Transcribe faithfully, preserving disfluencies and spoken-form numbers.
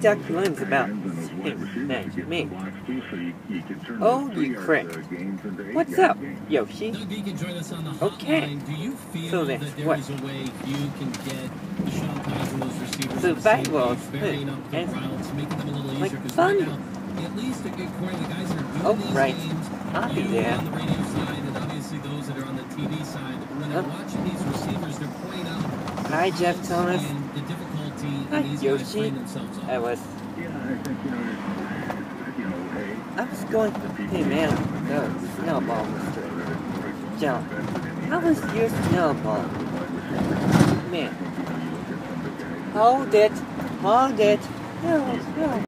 Duck learns about him than me. Oh, you crick. What's up, Yoshi? Okay. So then, what? So that was good. And like fun. Oh, right. I'll be there. Hi, Jeff Thomas. Hi, Yoshi. I was... I was going to... Hey, man. No, snowball, Mister John. How was your snowball? Man. Hold it. Hold it. No, no.